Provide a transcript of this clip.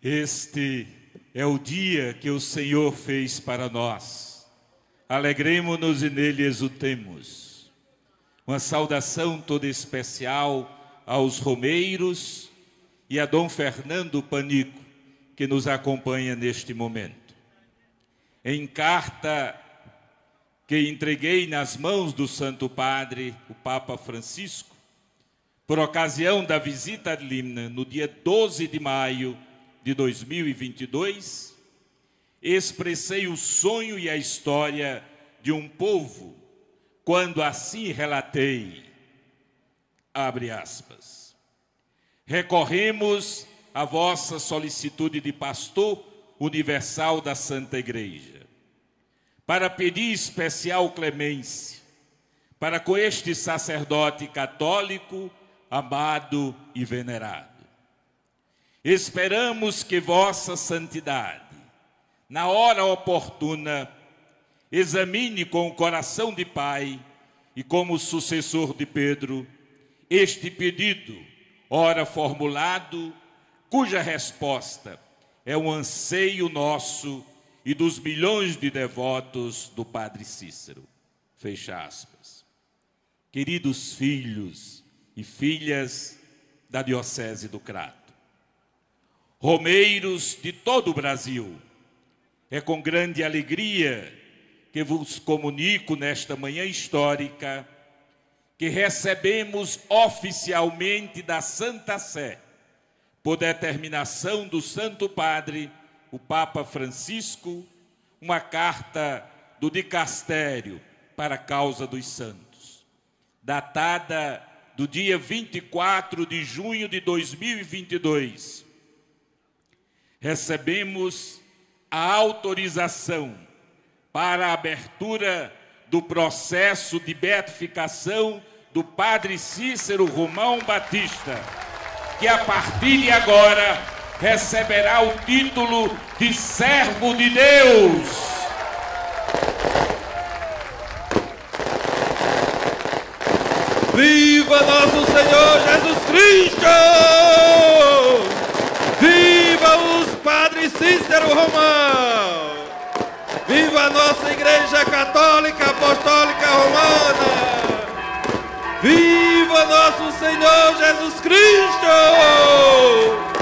Este é o dia que o Senhor fez para nós. Alegremo-nos e nele exultemos. Uma saudação toda especial aos romeiros e a Dom Fernando Panico, que nos acompanha neste momento. Em carta que entreguei nas mãos do Santo Padre, o Papa Francisco, por ocasião da visita a Limna, no dia 12 de maio de 2022, expressei o sonho e a história de um povo, quando assim relatei, abre aspas, recorremos à vossa solicitude de pastor universal da Santa Igreja, para pedir especial clemência, para com este sacerdote católico, amado e venerado. Esperamos que vossa santidade, na hora oportuna, examine com o coração de Pai e como sucessor de Pedro, este pedido, ora formulado, cuja resposta é um anseio nosso e dos milhões de devotos do Padre Cícero. Fecha aspas. Queridos filhos e filhas da Diocese do Crato, romeiros de todo o Brasil, é com grande alegria que vos comunico nesta manhã histórica que recebemos oficialmente da Santa Sé, por determinação do Santo Padre, o Papa Francisco, uma carta do dicastério para a causa dos santos, datada do dia 24 de junho de 2022, recebemos a autorização para a abertura do processo de beatificação do Padre Cícero Romão Batista, que a partir de agora receberá o título de servo de Deus. Viva nosso Senhor Jesus Cristo! Viva os Padres Cícero Romão! Viva a nossa Igreja Católica Apostólica Romana! Viva nosso Senhor Jesus Cristo!